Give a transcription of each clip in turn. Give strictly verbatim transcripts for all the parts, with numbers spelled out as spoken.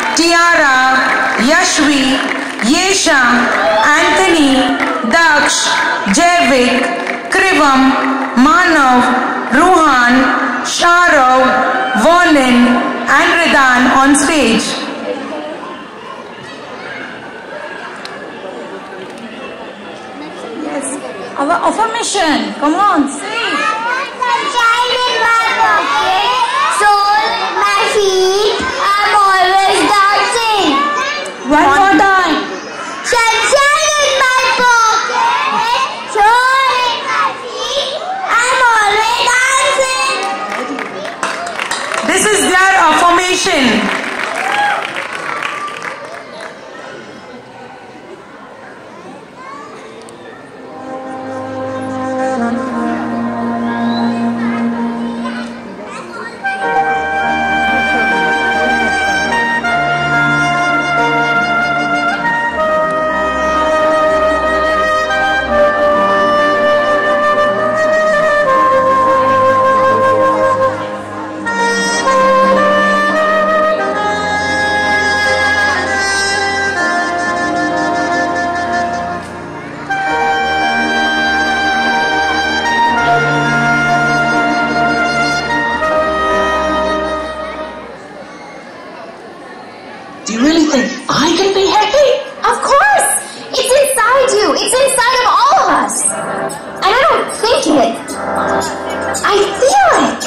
Tiara, Yashvi, Yesha, Anthony, Daksh, Javik, Krivam, Manav, Ruhan, Sharav, Vernon and Ridan on stage. Yes, our affirmation. Come on, sing. Sunshine in my pocket, soul in my feet, I'm always dancing. One more time. Sunshine in my pocket, soul in my feet, I'm always dancing. This is their affirmation. Do you really think I can be happy? Of course! It's inside you! It's inside of all of us! And I don't think it. I feel it!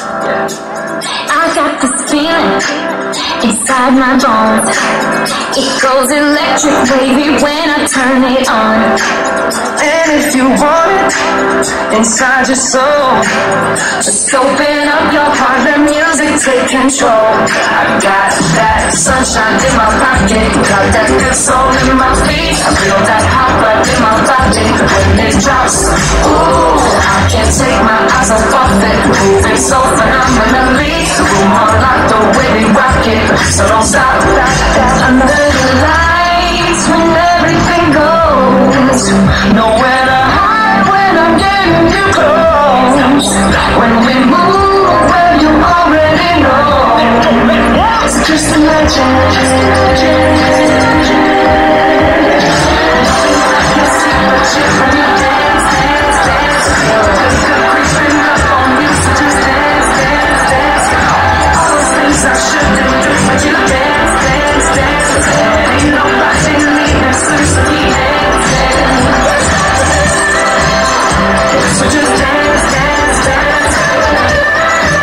I got this feeling inside my bones. It goes electric wavy when I turn it on. And if you want it inside your soul, Just open up your heart, let music take control. I got that sunshine in my pocket, got that good soul in my feet. I feel that hot blood in my body when it drops. Ooh, I can't take my eyes off of it, moving so phenomenally. The room all like the way we rock it, so don't stop. Under the lights when everything goes, nowhere to hide when I'm getting you close. When we move where you already know, it's just a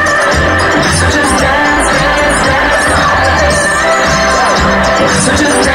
So just